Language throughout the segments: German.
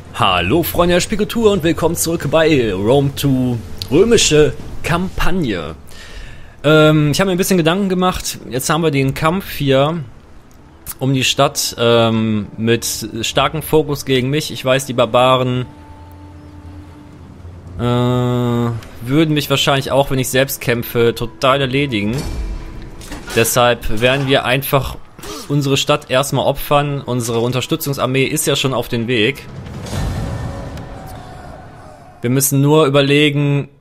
Hallo Freunde der Spiegeltour und willkommen zurück bei Rome 2 Römische Kampagne. Ich habe mir ein bisschen Gedanken gemacht. Jetzt haben wir den Kampf hier um die Stadt mit starkem Fokus gegen mich. Ich weiß, die Barbaren würden mich wahrscheinlich auch, wenn ich selbst kämpfe, total erledigen. Deshalb werden wir einfach unsere Stadt erstmal opfern. Unsere Unterstützungsarmee ist ja schon auf dem Weg. Wir müssen nur überlegen...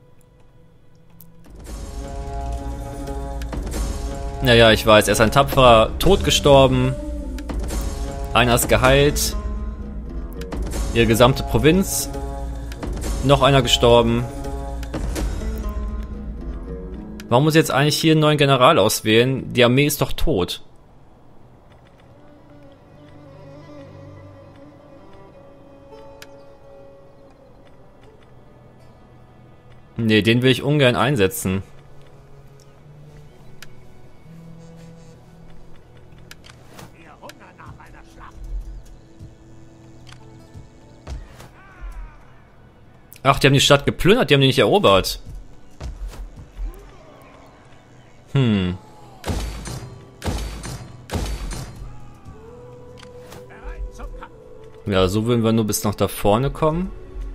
Naja, ich weiß, er ist ein tapferer Tod gestorben. Einer ist geheilt. Ihre gesamte Provinz. Noch einer gestorben. Warum muss ich jetzt eigentlich hier einen neuen General auswählen? Die Armee ist doch tot. Nee, den will ich ungern einsetzen. Ach, die haben die Stadt geplündert, die haben die nicht erobert. Ja, so würden wir nur bis nach da vorne kommen.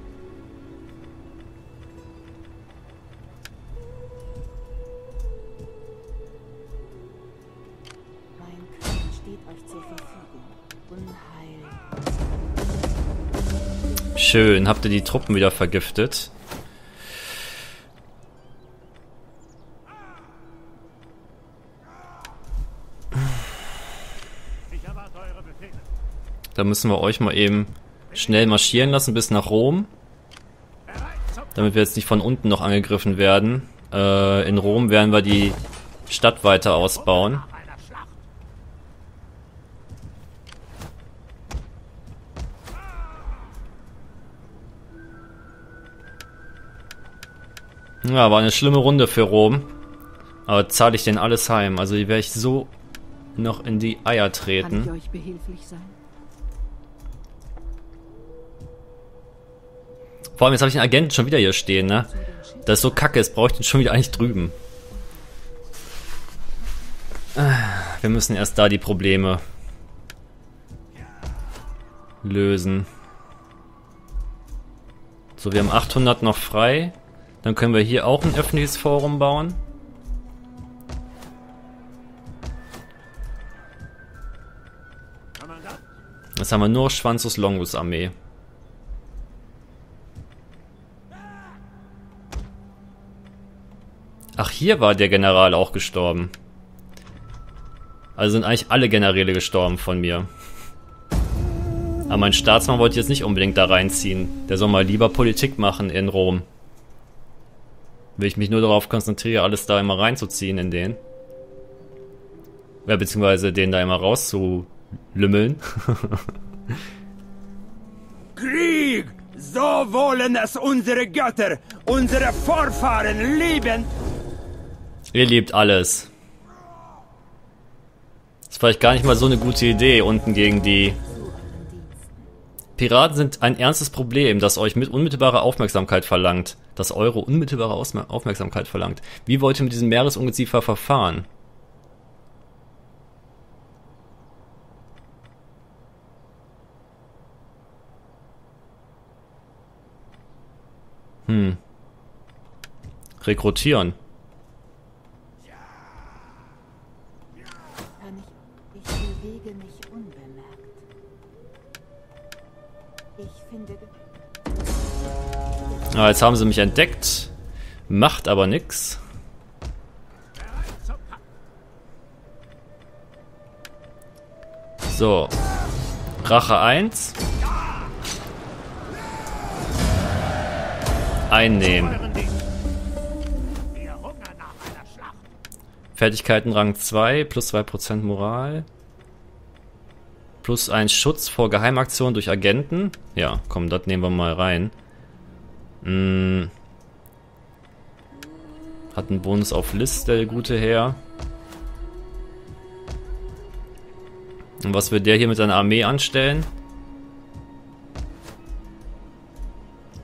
Schön, habt ihr die Truppen wieder vergiftet? Da müssen wir euch mal eben schnell marschieren lassen bis nach Rom. Damit wir jetzt nicht von unten noch angegriffen werden. In Rom werden wir die Stadt weiter ausbauen. Ja, war eine schlimme Runde für Rom. Aber zahle ich denn alles heim? Also die werde ich so noch in die Eier treten. Kann ich euch behilflich sein? Vor allem, jetzt habe ich einen Agenten schon wieder hier stehen, ne? Das ist so kacke, jetzt brauche ich den schon wieder eigentlich drüben. Wir müssen erst da die Probleme lösen. So, wir haben 800 noch frei. Dann können wir hier auch ein öffentliches Forum bauen. Jetzt haben wir nur Schwanzus Longus Armee. Ach, hier war der General auch gestorben. Also sind eigentlich alle Generäle gestorben von mir. Aber mein Staatsmann wollte ich jetzt nicht unbedingt da reinziehen. Der soll mal lieber Politik machen in Rom. Will ich mich nur darauf konzentrieren, alles da immer reinzuziehen in den. Ja, beziehungsweise den da immer rauszulümmeln. Krieg! So wollen es unsere Götter, unsere Vorfahren lieben! Ihr liebt alles. Ist vielleicht gar nicht mal so eine gute Idee, unten gegen die... Piraten sind ein ernstes Problem, das euch mit unmittelbarer Aufmerksamkeit verlangt. Das eure unmittelbare Aufmerksamkeit verlangt. Wie wollt ihr mit diesem Meeresungeziefer verfahren? Rekrutieren. Ich bewege mich unbemerkt. Ich finde... Ah, jetzt haben sie mich entdeckt. Macht aber nix. So. Rache 1. Einnehmen. Fertigkeiten Rang 2, plus 2% Moral. Plus 1 Schutz vor Geheimaktionen durch Agenten. Ja, komm, das nehmen wir mal rein. Hat einen Bonus auf List, der gute Herr. Und was wird der hier mit seiner Armee anstellen?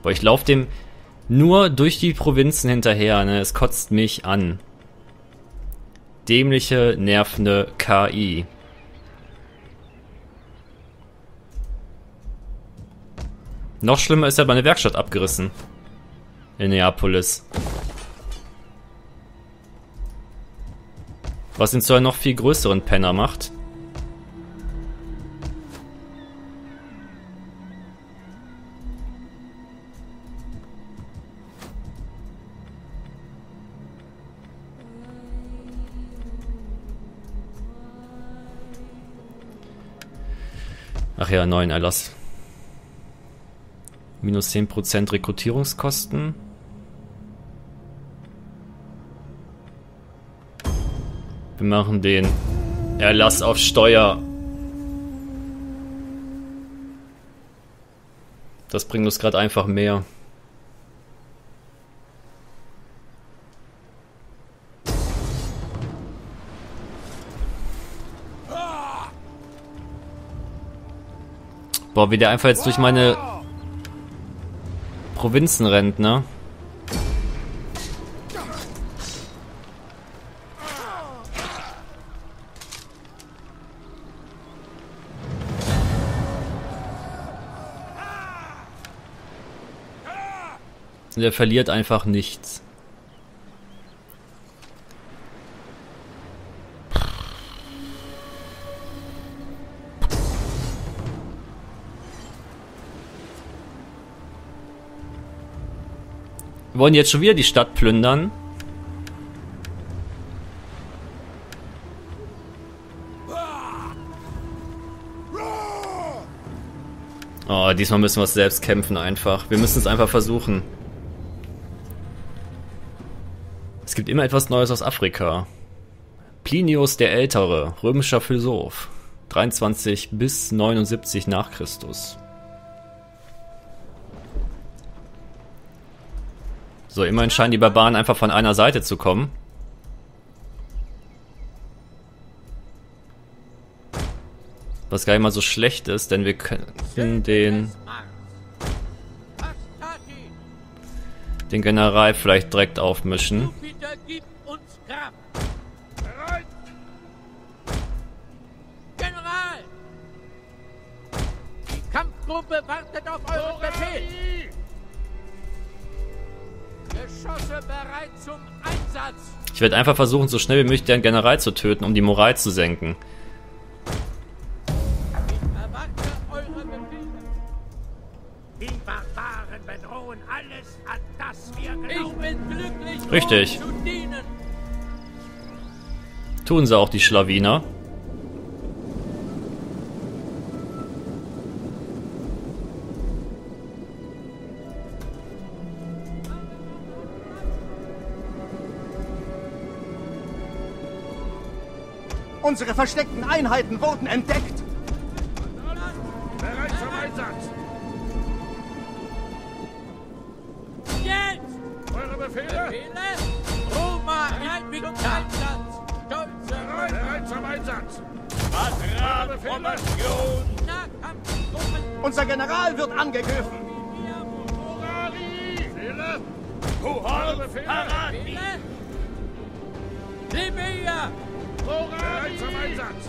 Boah, ich laufe dem nur durch die Provinzen hinterher, ne? Es kotzt mich an. Dämliche, nervende KI. Noch schlimmer ist ja meine Werkstatt abgerissen. In Neapolis. Was ihn zu einem noch viel größeren Penner macht. Ach ja, neuen Erlass. Minus 10% Rekrutierungskosten. Wir machen den Erlass auf Steuer. Das bringt uns gerade einfach mehr. Boah, wie der einfach jetzt durch meine Provinzen rennt, ne? Und er verliert einfach nichts. Wir wollen jetzt schon wieder die Stadt plündern. Oh, diesmal müssen wir es selbst kämpfen einfach. Wir müssen es einfach versuchen. Es gibt immer etwas Neues aus Afrika. Plinius der Ältere, römischer Philosoph. 23 bis 79 nach Christus. So, immerhin scheinen die Barbaren einfach von einer Seite zu kommen. Was gar nicht mal so schlecht ist, denn wir können den General vielleicht direkt aufmischen. Jupiter gibt uns Kraft. Bereit! General! Die Kampfgruppe wartet auf euren Befehl. Geschosse bereit zum Einsatz. Ich werde einfach versuchen, so schnell wie möglich den General zu töten, um die Moral zu senken. Ich erwarte eure Befehle. Die Barbaren bedrohen alles, an das wir glauben. Ich bin glücklich, Richtig. euch zu dienen. Tun sie auch, die Schlawiner. Unsere versteckten Einheiten wurden entdeckt. Bereit zum Einsatz. Jetzt! Eure Befehle? Befehle? Roma in Einsatz. Stolze Bereit zum Einsatz. Formation. Nahkampfgruppen. Unser General wird angegriffen. Befehle? Eure Befehle? Befehle? Libya. Bereit zum Einsatz.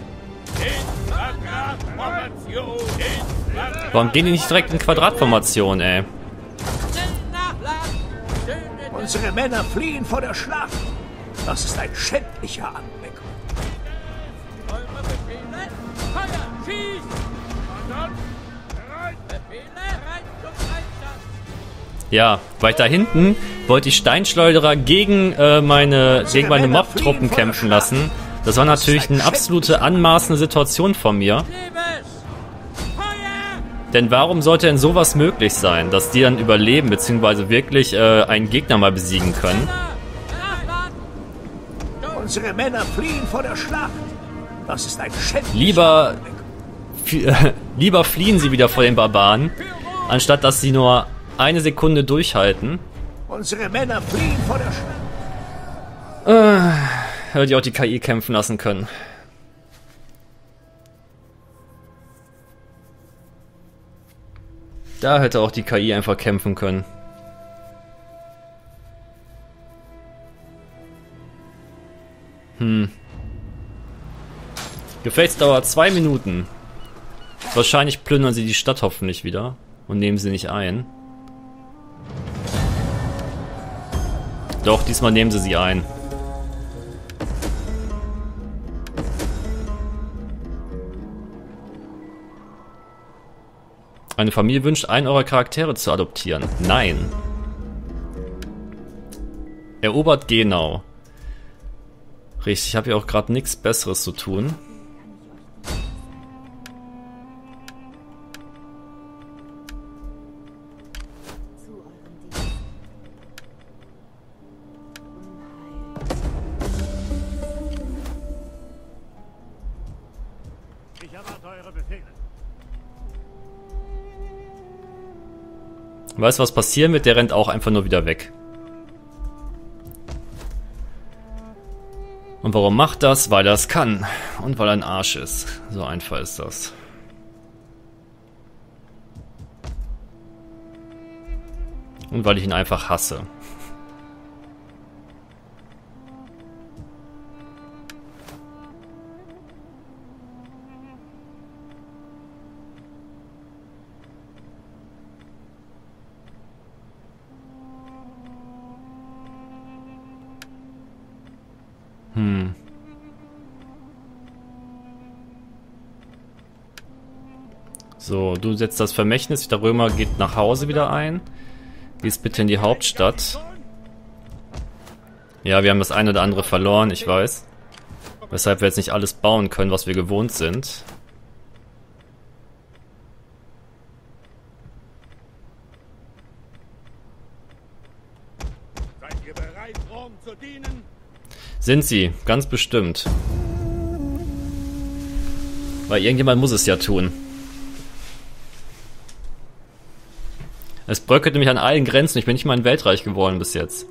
Warum gehen die nicht direkt in Quadratformation, ey? Schnell nachladen. Söhne des Unsere Männer fliehen vor der Schlacht. Das ist ein schändlicher Anblick. Eure Befehle? Feuer! Schieß! Bereit. Befehle? Bereit zum Einsatz. Ja, weil ich da hinten wollte ich Steinschleuderer gegen meine Mob-Truppen kämpfen lassen. Das war natürlich eine absolute anmaßende Situation von mir. Liebes! Feuer! Denn warum sollte denn sowas möglich sein, dass die dann überleben, beziehungsweise wirklich einen Gegner mal besiegen können? Nachladen! Unsere Männer fliehen vor der Schlacht. Das ist ein schändlicher Lieber, Anblick. lieber fliehen sie wieder vor den Barbaren, anstatt dass sie nur eine Sekunde durchhalten. Unsere Männer fliehen vor der Schlacht. Hätte ich auch die KI kämpfen lassen können. Da hätte auch die KI einfach kämpfen können. Gefechtsdauer 2 Minuten. Wahrscheinlich plündern sie die Stadt hoffentlich wieder und nehmen sie nicht ein. Doch, diesmal nehmen sie ein. Eine Familie wünscht, einen eurer Charaktere zu adoptieren. Nein. Erobert Genau. Richtig, ich habe ja auch gerade nichts Besseres zu tun. Ich erwarte eure Befehle. Weißt du, was passieren wird? Der rennt auch einfach nur wieder weg. Und warum macht das? Weil er es kann. Und weil er ein Arsch ist. So einfach ist das. Und weil ich ihn einfach hasse. So, du setzt das Vermächtnis. Der Römer geht nach Hause wieder ein. Gehst bitte in die Hauptstadt. Ja, wir haben das eine oder andere verloren, ich weiß. Weshalb wir jetzt nicht alles bauen können, was wir gewohnt sind. Seid ihr bereit, Rom zu dienen? Sind sie, ganz bestimmt. Weil irgendjemand muss es ja tun. Es bröckelt nämlich an allen Grenzen. Ich bin nicht mal ein Weltreich geworden bis jetzt.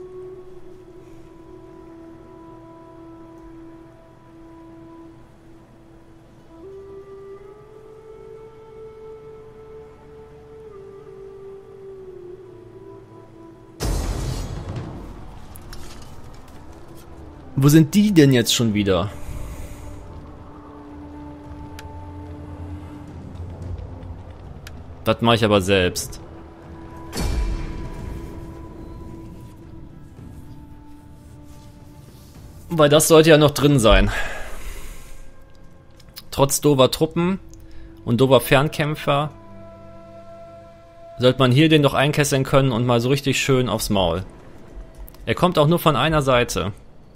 Wo sind die denn jetzt schon wieder? Das mache ich aber selbst. Weil das sollte ja noch drin sein. Trotz doofer Truppen und doofer Fernkämpfer sollte man hier den doch einkesseln können und mal so richtig schön aufs Maul. Er kommt auch nur von einer Seite.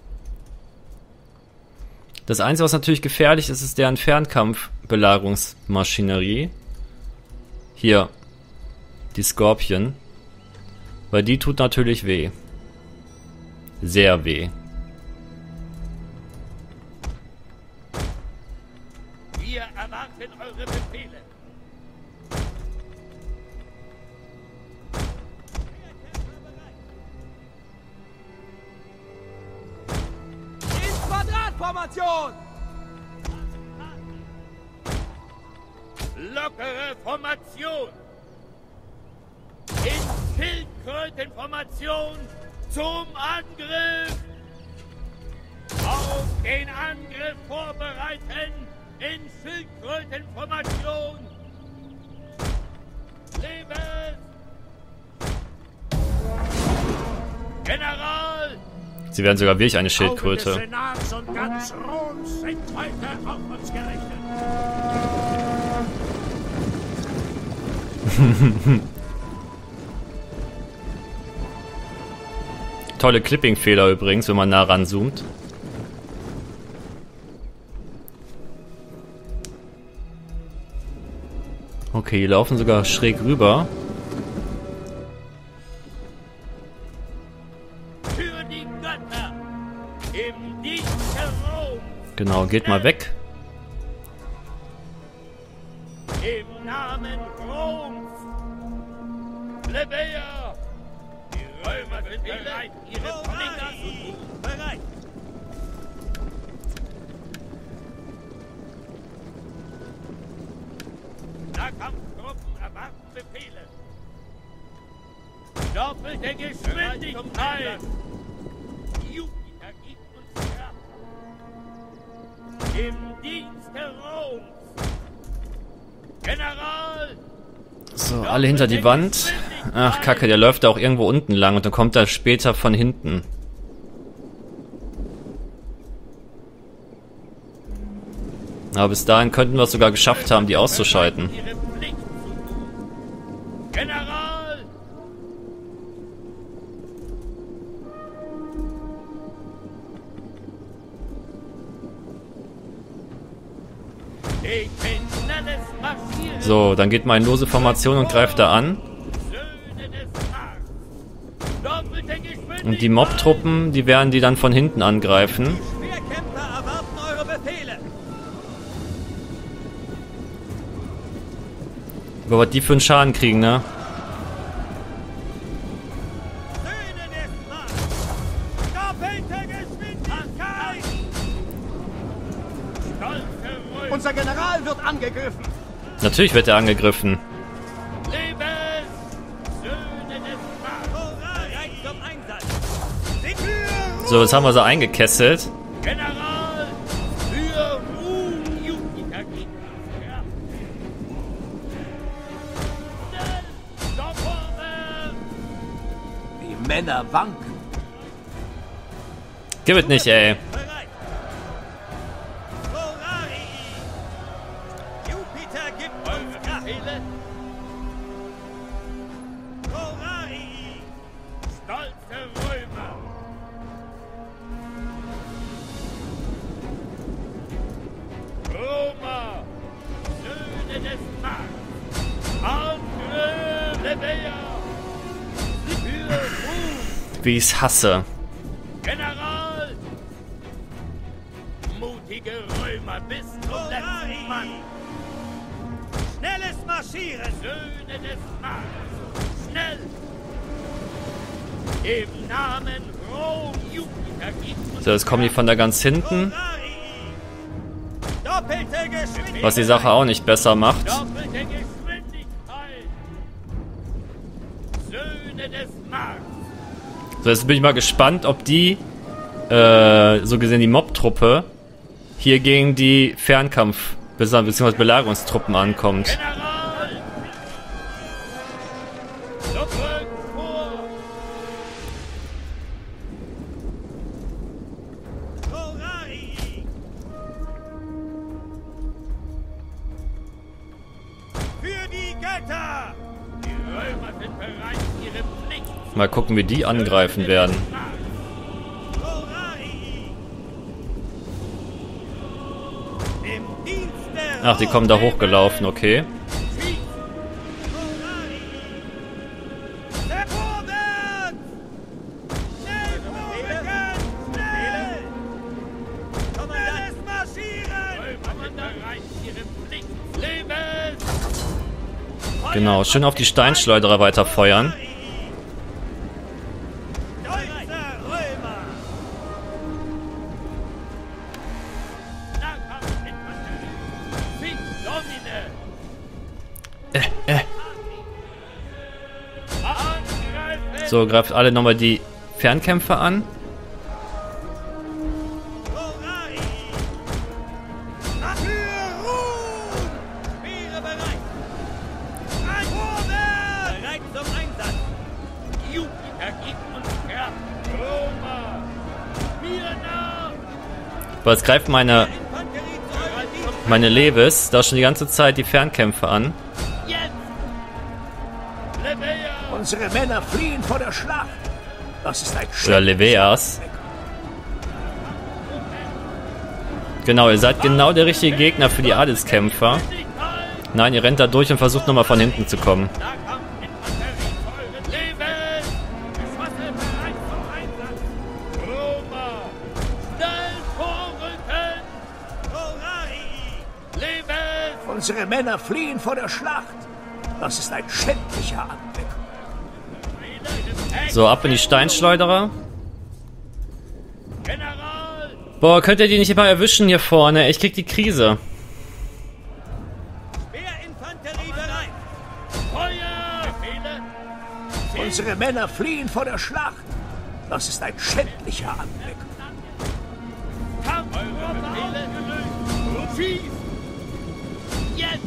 Das Einzige, was natürlich gefährlich ist, ist deren Fernkampfbelagerungsmaschinerie. Hier, die Skorpion. Weil die tut natürlich weh. Sehr weh. Wir erwarten eure Befehle. In Quadratformation! Lockere Formation. In Schildkrötenformation zum Angriff. Auf den Angriff vorbereiten. In Schildkrötenformation. Leben! General! Sie werden sogar wirklich eine Schildkröte. Augen des Senats und ganz Roms sind heute auf uns gerichtet. Tolle Clipping-Fehler übrigens, wenn man nah ranzoomt. Okay, die laufen sogar schräg rüber. Für die Götter! Im Dienste Roms! Genau, geht mal weg. Im Namen Roms! Plebejer! Die Römer sind bereit, ihre Finger zu tun. Bereit! Nahkampftruppen erwarten Befehle. Doppelte Geschwindigkeit! Jupiter gibt uns Kraft! Im Dienste Roms! General! So, alle hinter die Wand. Ach, Kacke, der läuft da auch irgendwo unten lang und dann kommt er später von hinten. Aber bis dahin könnten wir es sogar geschafft haben, die auszuschalten. General! Ich bin schnelles Marschieren. So, dann geht mal in lose Formation und greift da an. Söhne des Mars. Doppelte Geschwindigkeit. Und die Mob-Truppen, die werden die dann von hinten angreifen. Schwerkämpfer erwarten eure Befehle. Aber was die für einen Schaden kriegen, ne? Söhne des Mars. Doppelte Geschwindigkeit. Stolze Römer. Unser General wird angegriffen. Natürlich wird er angegriffen. Leben! Söhne des Mars. Bereit zum Einsatz. Sind wir So, jetzt haben wir sie eingekesselt. General! Für Ruhm! Jupiter gibt uns Kraft. Schnell! Vorwärts! Die Männer wanken. Gib es nicht, ey. bereit? Horari! Jupiter gibt uns Eure Kraft. Befehle? Horari! Stolze Römer! Roma! Söhne des Mars! Angriff! Lebea! Für Ruhm! Wie ich's hasse. General! Mutige Römer bis zum letzten Mann! Schnelles Marschieren! Söhne des Mars! Schnell! Im Namen Rom Jupiter gibt uns So, jetzt kommen die von da ganz hinten. Horari! Doppelte Geschwindigkeit! Was die Sache auch nicht besser macht. doppelte Geschwindigkeit! Söhne des Mars! So, jetzt bin ich mal gespannt, ob die, so gesehen die Mob-Truppe, hier gegen die Fernkampf- bzw. Belagerungstruppen ankommt. General! Zurück vor! Horari! Für die Götter! Die Römer sind bereit, ihre Pflicht zu Mal gucken, wie die angreifen werden. Horari! Im Dienste Ach, die kommen da hochgelaufen, okay. Horari! Vorwärts! Schnell vorrücken! Schnell! Schnelles Marschieren! Römer sind bereit, ihre Pflicht zu leben! Genau, schön auf die Steinschleuderer weiterfeuern. Deutsche Römer! Nahkampfinfanterie! Fit Domine! Angreifen! So, greift alle nochmal die Fernkämpfer an. Horari! Für Ruhm! Speere bereit! Vorwärts! Bereit zum Einsatz! Jupiter gibt uns Kraft! Roma! Mir nach! Aber jetzt greift meine Infanterie zu eurer Dienst! Levis da schon die ganze Zeit die Fernkämpfer an. Jetzt! Lebea! Unsere Männer fliehen vor der Schlacht. Das ist ein Oder Leveas. Genau, ihr seid genau der richtige Gegner für die Adelskämpfer. Nein, ihr rennt da durch und versucht nochmal von hinten zu kommen. Nahkampfinfanterie teuren Leben! Geschosse bereit zum Einsatz! Roma! Schnell vorrücken! Horari! Leben! Unsere Männer fliehen vor der Schlacht. Das ist ein schändlicher Anblick. So, ab in die Steinschleuderer. General! Boah, könnt ihr die nicht immer erwischen hier vorne? Ich krieg die Krise. Schwerinfanterie bereit! Feuer! Befehle! Unsere Männer fliehen vor der Schlacht. Das ist ein schändlicher Anblick. Kampf, eure Befehle gelöst. Schieß! Jetzt!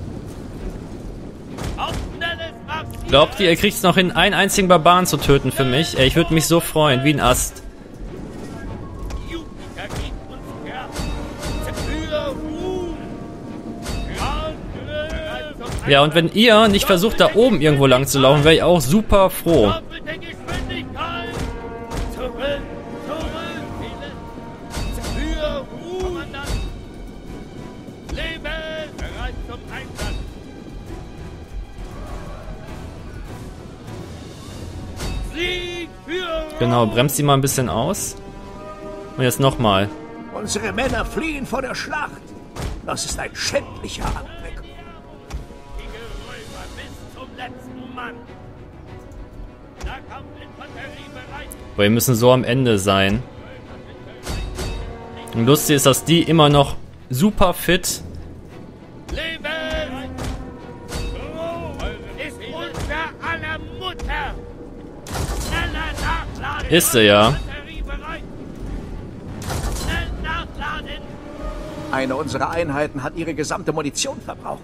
Auf schnelles Marschieren! Glaubt ihr kriegt es noch hin, einen einzigen Barbaren zu töten für mich? Ey, ich würde mich so freuen, wie ein Ast. Jupiter gibt uns Kraft. Für Ruhm. Angriff. Ja, und wenn ihr nicht versucht, da oben irgendwo lang zu laufen, wäre ich auch super froh. Doppelte Geschwindigkeit. Zurück. Für Ruhm. Leben. Bereit zum Einsatz. Sieg für Ruhm. Genau, bremst die mal ein bisschen aus. Und jetzt nochmal. Unsere Männer fliehen vor der Schlacht. Das ist ein schändlicher Anblick. Die Römer bis zum letzten Mann. Nahkampfinfanterie bereit. Weil wir müssen so am Ende sein. Und lustig ist, dass die immer noch super fit. Leben! Rom ist unser aller Mutter. Schneller nachladen. Ist sie ja. Infanterie bereit. Schnell nachladen. Eine unserer Einheiten hat ihre gesamte Munition verbraucht.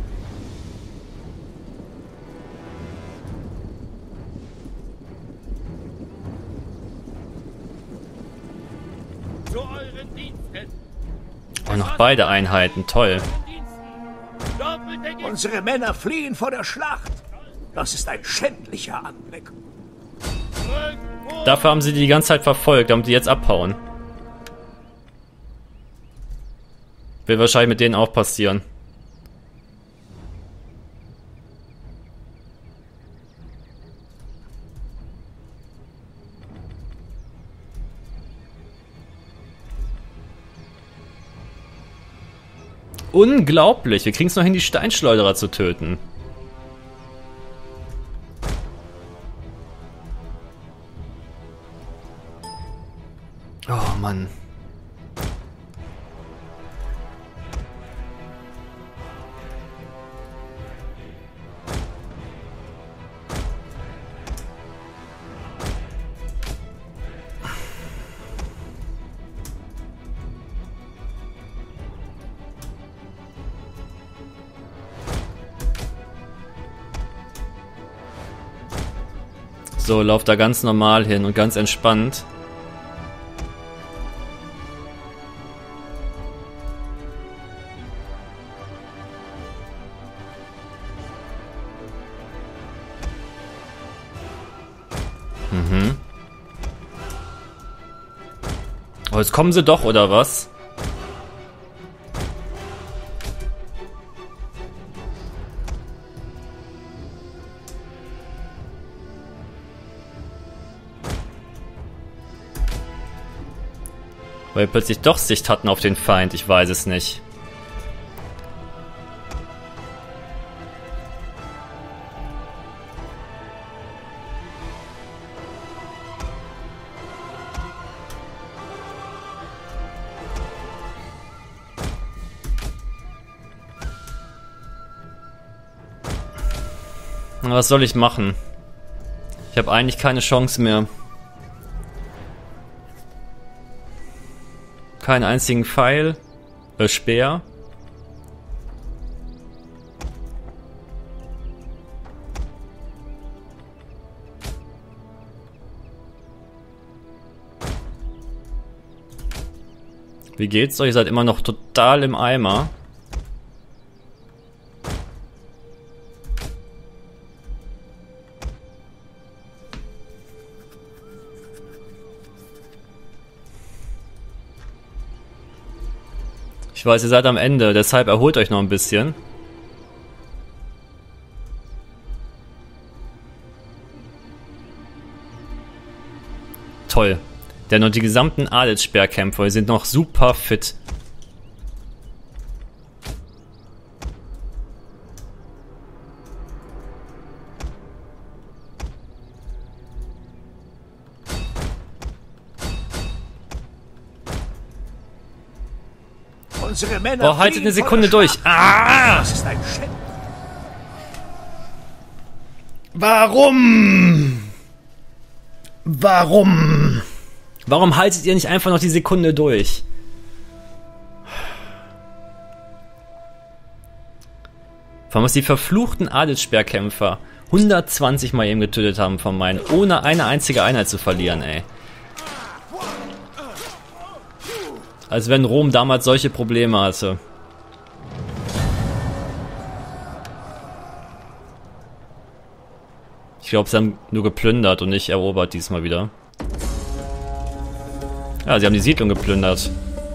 Zu euren Diensten. Oh, noch beide Einheiten, toll. Doppelte Unsere Männer fliehen vor der Schlacht. Das ist ein schändlicher Anblick. Geschwindigkeit. Dafür haben sie die ganze Zeit verfolgt, damit die jetzt abhauen. Wird wahrscheinlich mit denen auch passieren. Unglaublich, wir kriegen es noch hin, die Steinschleuderer zu töten. Oh Mann. So, lauf da ganz normal hin und ganz entspannt. Oh, jetzt kommen sie doch, oder was? Weil wir plötzlich doch Sicht hatten auf den Feind, ich weiß es nicht. Was soll ich machen? Ich habe eigentlich keine Chance mehr. Keinen einzigen Pfeil. Speer. Wie geht's euch? Ihr seid immer noch total im Eimer. Ich weiß, ihr seid am Ende, deshalb erholt euch noch ein bisschen. Toll. Denn noch die gesamten Adelsspeerkämpfer, die sind noch super fit. Unsere Männer Oh, haltet fliehen eine vor Sekunde der durch. Schlacht. Ah! Das ist ein Schändlich. Warum? Warum? Warum haltet ihr nicht einfach noch die Sekunde durch? Vor allem, was die verfluchten Adelssperrkämpfer 120 Mal eben getötet haben von meinen, ohne eine einzige Einheit zu verlieren, ey. Als wenn Rom damals solche Probleme hatte. Ich glaube, sie haben nur geplündert und nicht erobert diesmal wieder. Ja, sie haben die Siedlung geplündert.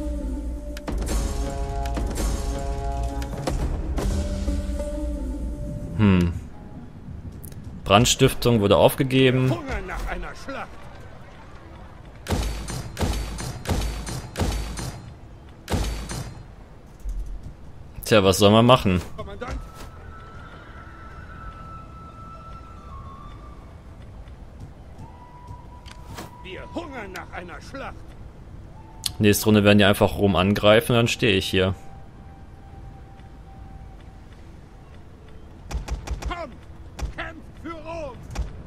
Brandstiftung wurde aufgegeben. Hunger nach einer Schlacht. Tja, was soll man machen? Kommandant. Wir hungern nach einer Schlacht. Nächste Runde werden die einfach Rom angreifen und dann stehe ich hier. Komm, kämpft für Rom.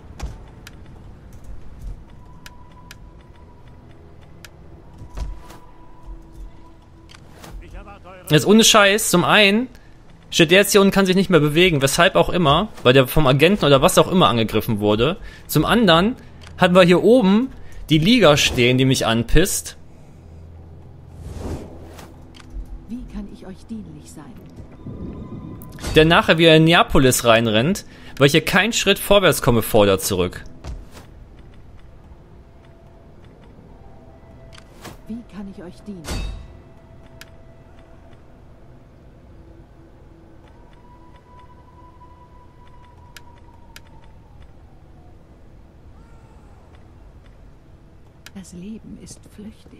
Ich erwarte eure Jetzt ohne Scheiß, zum einen steht der jetzt hier und kann sich nicht mehr bewegen, weshalb auch immer, weil der vom Agenten oder was auch immer angegriffen wurde. Zum anderen hatten wir hier oben die Liga stehen, die mich anpisst. Wie kann ich euch dienlich sein? Der nachher wieder in Neapolis reinrennt, weil ich hier keinen Schritt vorwärts komme vor oder zurück. Wie kann ich euch dienen? Das Leben ist flüchtig.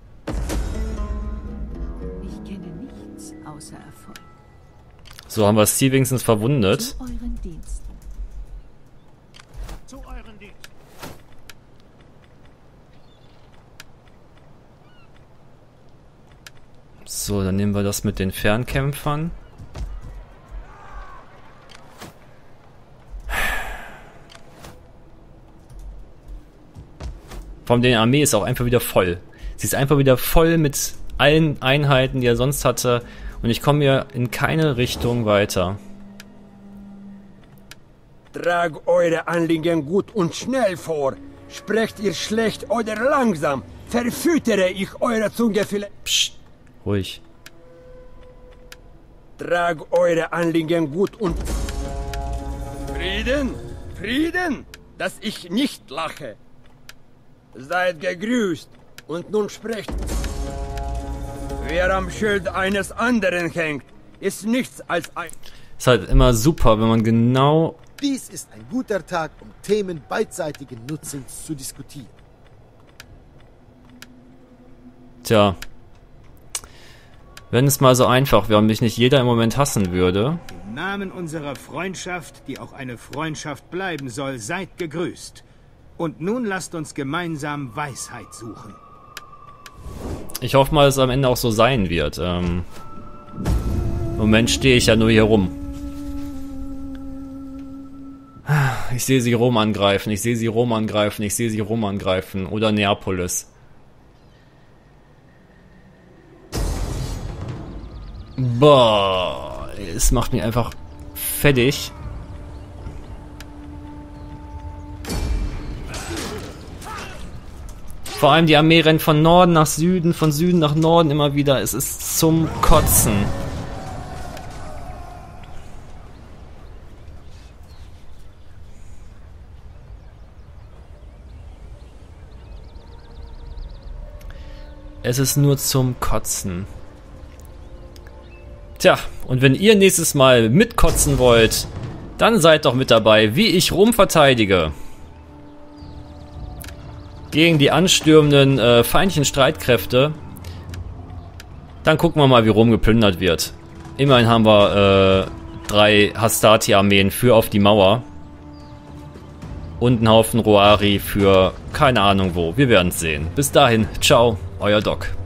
Ich kenne nichts außer Erfolg. So haben wir sie wenigstens verwundet. Zu euren Diensten. zu euren Diensten. So, dann nehmen wir das mit den Fernkämpfern. Vor allem die Armee ist auch einfach wieder voll. Sie ist einfach wieder voll mit allen Einheiten, die er sonst hatte. Und ich komme hier in keine Richtung weiter. Trag eure Anliegen gut und schnell vor. Sprecht ihr schlecht oder langsam, verfüttere ich eure Zunge vielleicht. Psst, ruhig. Trag eure Anliegen gut und... Frieden, Frieden, dass ich nicht lache. Seid gegrüßt und nun sprecht. Wer am Schild eines anderen hängt, ist nichts als ein... Ist halt immer super, wenn man genau... Dies ist ein guter Tag, um Themen beidseitigen Nutzens zu diskutieren. Tja. Wenn es mal so einfach wäre und mich nicht jeder im Moment hassen würde. Im Namen unserer Freundschaft, die auch eine Freundschaft bleiben soll, seid gegrüßt. Und nun lasst uns gemeinsam Weisheit suchen. Ich hoffe mal, dass es am Ende auch so sein wird. Im Moment stehe ich ja nur hier rum. Ich sehe sie Rom angreifen, ich sehe sie Rom angreifen, ich sehe sie Rom angreifen. Oder Neapolis. Boah, es macht mich einfach fertig. Vor allem die Armee rennt von Norden nach Süden, von Süden nach Norden immer wieder. Es ist zum Kotzen. Es ist nur zum Kotzen. Tja, und wenn ihr nächstes Mal mitkotzen wollt, dann seid doch mit dabei, wie ich Rom verteidige. Gegen die anstürmenden feindlichen Streitkräfte. Dann gucken wir mal, wie Rom geplündert wird. Immerhin haben wir 3 Hastati-Armeen für auf die Mauer. Und einen Haufen Roari für keine Ahnung wo. Wir werden es sehen. Bis dahin, ciao, euer Doc.